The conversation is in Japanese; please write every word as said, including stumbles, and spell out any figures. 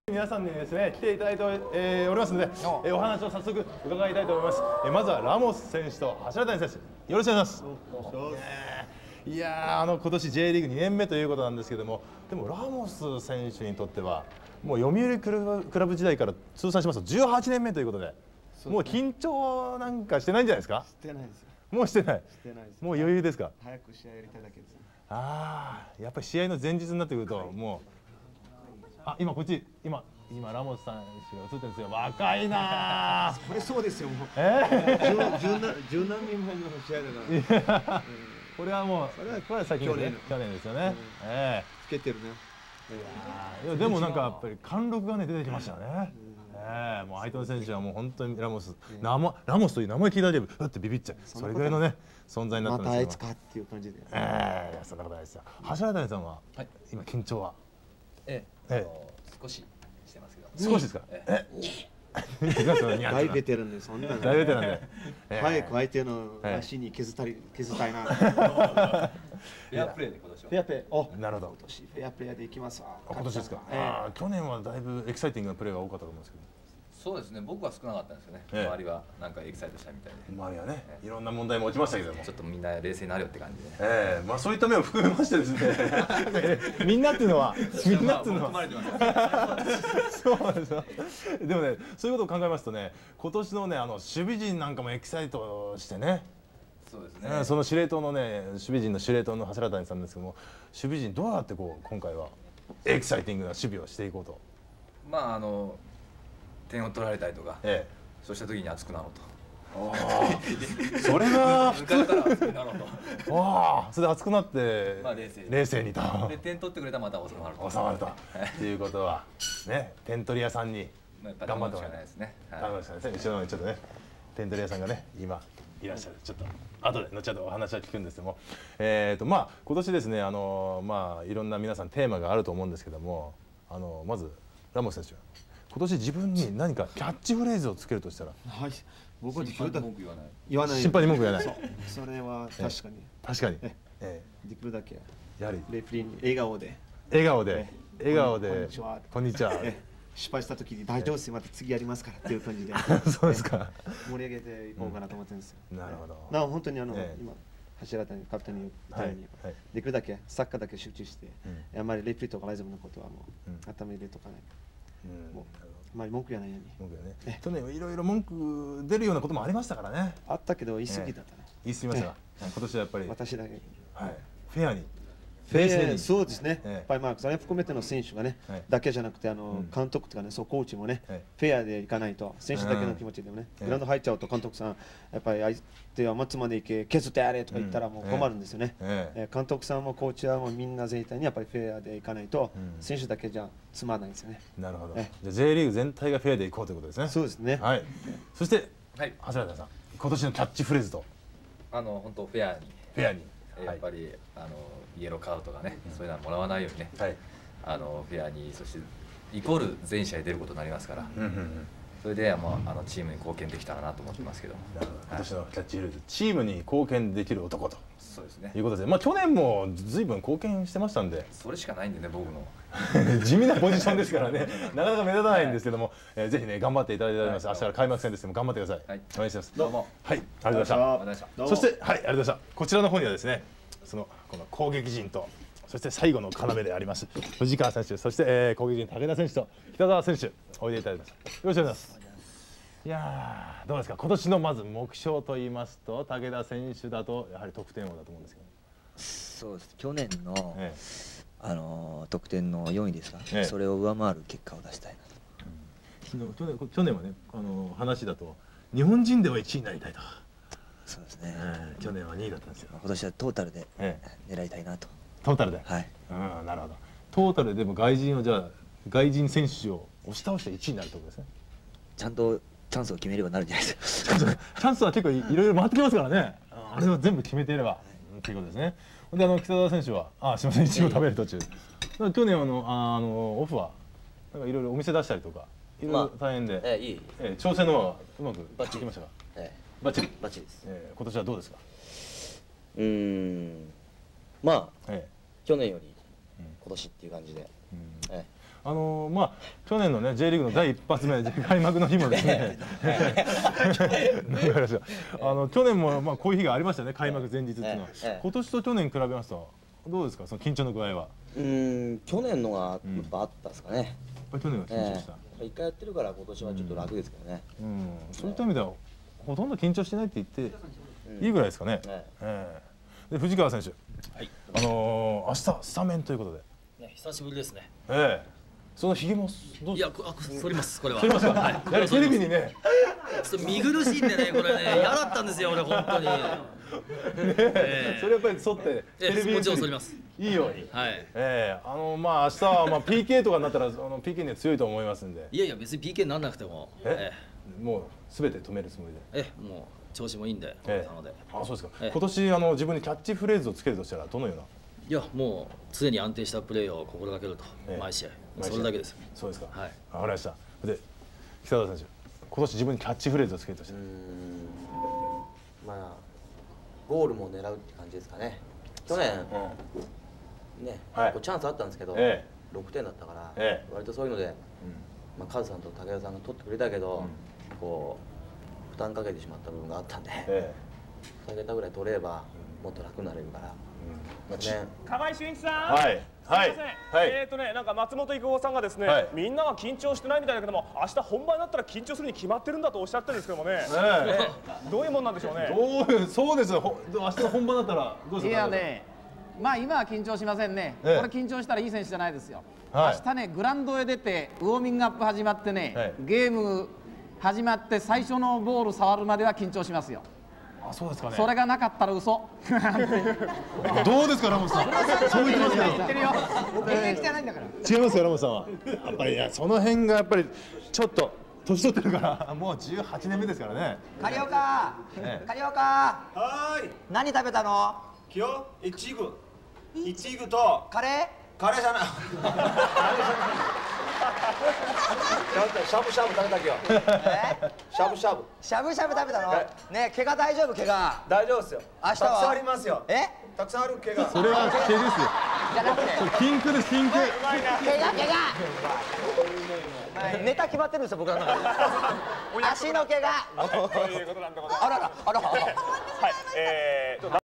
皆さんにですね来ていただいて、えー、おりますので、えー、お話を早速伺いたいと思います。えー、まずはラモス選手と柱谷選手、よろしくお願いします。えー、いやーあの今年 J リーグにねんめということなんですけども、でもラモス選手にとってはもう読売クラブ、クラブ時代から通算しますとじゅうはちねんめということで、もう緊張なんかしてないんじゃないですか？ してないですよ。 もうしてない。 してないです。 もう余裕ですか？ 早く試合やりたいだけです。 ああ、やっぱり試合の前日になってくるともう。あ、今こっち今今ラモスさんが映ってるんですよ。若いなこれそうですよ。もう。 ええー。十何十何年前の試合だから。 これはもうこれは先ほどね去年ですよね。ええつけてるね。 いやでもなんかやっぱり貫禄がね出てきましたよね。ええもう相手選手はもう本当にラモス名前ラモスという名前聞いただけでうってビビっちゃう。それぐらいのね存在になってますけど。 またあいつかっていう感じで。 ええそんなことないですよ。柱谷さんは今緊張は。 ええ、少ししてますけど。 少しですか。え、 大ベテランでそんな。 大ベテランで。 早く相手の足に削ったり削ったいな。 フェアプレーで今年は。 フェアプレー。お、 なるほど。 今年フェアプレーでいきますわ。 今年ですか。ああ、去年はだいぶエキサイティングなプレーが多かったと思うんですけど。 そうですね、僕は少なかったんですよね。周りはなんかエキサイトしたみたいで。 周りはね、いろんな問題も落ちましたけども。 ちょっとみんな冷静になるよって感じで。 ええ、まあそういった面を含めましてですね。みんなっていうのは、みんなっていうのは。そうですよ。でもね、そういうことを考えますとね、今年のね、あの守備陣なんかもエキサイトしてね。 そうですね。 その司令塔のね、守備陣の司令塔の柱谷さんですけども、守備陣どうやってこう今回はエキサイティングな守備をしていこうと。 まああの。点を取られたりとか、ええ、そうした時に熱くなろうと。それが普通から熱くなろうと。 ああ、それで熱くなって、 まあ冷静に。 冷静にと。 で点取ってくれたらまた収まると。 収まると。っていうことはね、点取り屋さんに頑張ってもらいたいですね。頑張ってもらいたいですね。後ろにちょっとね、点取り屋さんがね、今いらっしゃる。ちょっと後で後ほどお話は聞くんですけども、えっとまあ今年ですね、あのまあいろんな皆さんテーマがあると思うんですけども、あのまずラモス選手。今年自分に何かキャッチフレーズをつけるとしたら、 はい、僕はできるだけ言わない。 言わない。 心配に文句言わない。 それは確かに。 確かに。 ええ、できるだけ。 やはりレフリーに笑顔で。 笑顔で。笑顔で。 こんにちは。 こんにちは。 失敗した時に大丈夫です。また次やりますからっていう感じで。 そうですか。 盛り上げていこうかなと思ってるんですよ。 なるほど。 な本当にあの今柱谷カプテンに言ったようにできるだけサッカーだけ集中して、あまりレフリーとかライズムのことはもう頭入れとかない。もうあまり文句言わないように。 文句ね。去年はいろいろ文句出るようなこともありましたからね。 あったけど言い過ぎだったね。 言い過ぎましたが、今年はやっぱり私だけはいフェアに。 そうですね。やっぱりまあそれ含めての選手がねだけじゃなくてあの監督とかね、そうコーチもねフェアでいかないと、選手だけの気持ちでもねグラウンド入っちゃうと監督さんやっぱり相手は待つまで行け削ってやれとか言ったらもう困るんですよね。監督さんもコーチはもうみんな全体にやっぱりフェアでいかないと選手だけじゃつまらないですよね。 なるほど。じゃあ J リーグ全体がフェアでいこうということですね。 そうですね。 はい。そして柱谷さん、今年のキャッチフレーズと。 あの本当フェアに。 フェアに。 やっぱりあのイエローカードとかね、そういうのはもらわないようにね、あのフェアに、そしてイコール全試合出ることになりますから、それでもうあのチームに貢献できたらなと思ってますけど。 今年のキャッチフレーズ、チームに貢献できる男と。 そうですね。 いうことで、まあ去年も随分貢献してましたんで。 それしかないんでね、僕の。 地味なポジションですからね、なかなか目立たないんですけども、ぜひね頑張っていただきたいと思います。明日から開幕戦ですけども頑張ってください。はい、お願いします。 どうも。 はい、ありがとうございました。そしてはい、ありがとうございました。こちらの方にはですね、そのこの攻撃陣と、そして最後の要であります藤川選手、そして、えー、攻撃陣武田選手と北澤選手おいでいただきました。よろしくお願いします。いやーどうですか、今年のまず目標と言いますと、武田選手だとやはり得点王だと思うんですけど。 そうです。去年の、ええ、あの得点のよんいですか、 ええ、 それを上回る結果を出したいなと。 うん、去年去年はね、あの話だと日本人ではいちいになりたいと。 そうですね、 えー、去年はにいだったんですよ。 今年はトータルで狙いたいなと。 トータルで、 はい、 うん、なるほど。トータルでも外人をじゃあ外人選手を押し倒していちいになるってことですね。 ちゃんとチャンスを決めればなるんじゃないですか。チャンスは結構いろいろ回ってきますからね。あれを全部決めていればということですね。であの北澤選手はあすみません、いちご食べる途中。去年あのあのオフはなんかいろいろお店出したりとかいろいろ大変で、 ええいいえ調整の方はうまくいきましたか。 ええバッチリバッチリです。 え今年はどうですか。 うーんまあ、ええ、去年より今年っていう感じで、うん、ええ、 あのまあ去年のね J リーグの第一発目開幕の日もですねあの去年もまあこういう日がありましたね、開幕前日っていうのは。今年と去年比べますとどうですか、その緊張の具合は。 うん去年のがやっぱあったですかね。やっぱり去年は緊張した。 一回やってるから今年はちょっと楽ですけどね。 うん、そういった意味ではほとんど緊張してないって言っていいぐらいですかね。で藤川選手、あの明日スタメンということで。 久しぶりですね。 ええ。そのひげもいや、あ、反ります。これは。 反りますか。はい。やはりテレビにね。 ちょっと見苦しいんでね、これね、嫌だったんですよ、俺本当に。 それやっぱり沿ってテレビもちろん反ります。 いいように。 はい。 ええ、あのまあ明日はまあ ピーケー とかになったらあの ピーケー には強いと思いますんで。 いやいや別に ピーケー にならなくても。 ええ。もうすべて止めるつもりで。 ええ、もう調子もいいんで。 ええ。あ、そうですか。今年あの自分にキャッチフレーズをつけるとしたらどのような。 いやもう常に安定したプレーを心がけると、毎試合それだけです。 そうですか。 はい。 わかりました。で北田選手、今年自分にキャッチフレーズをつけるとしたら。 まあゴールも狙うって感じですかね。去年ね、チャンスあったんですけどろくてんだったから割とそういうので、まあカズさんと武田さんが取ってくれたけどこう負担かけてしまった部分があったんで、ふた桁ぐらい取れればもっと楽になれるから。 河合俊一さん、 はいはい、 えっとね、なんか松本育夫さんがですね、みんなは緊張してないみたいだけども、明日本番になったら緊張するに決まってるんだとおっしゃってるんですけどもね、どういうもんなんでしょうね。 そうですよ、明日本番だったらどうですか。 いやね、まあ今は緊張しませんね。これ緊張したらいい選手じゃないですよ。明日ね、グラウンドへ出てウォーミングアップ始まってね、ゲーム始まって最初のボール触るまでは緊張しますよ。 あ、そうですかね。 それがなかったら嘘。 どうですか、ラモスさん。そう言ってますか。 言ってるよ。現役じゃないんだから。 違いますよ、ラモスさんは。やっぱりいや、その辺がやっぱりちょっと年取ってるからもうじゅうはちねんめですからね。 カリオカ、カリオカ。 はい。 何食べたの？ 今日イチグ、イチグとカレー？ カレーじゃない。しゃぶしゃぶ食べたけよ。しゃぶしゃぶ。 しゃぶしゃぶ食べたの？ねえ、怪我大丈夫？怪我。 大丈夫ですよ。 明日は？ たくさんありますよ。 え？ たくさんある怪我。 それは毛ですよ。 じゃなくて。 キンクです、キンク。 怪我怪我。ネタ決まってるんですよ、僕らの中で。足の怪我。 ということなんでございます。 あらら、あら。はい、 えー。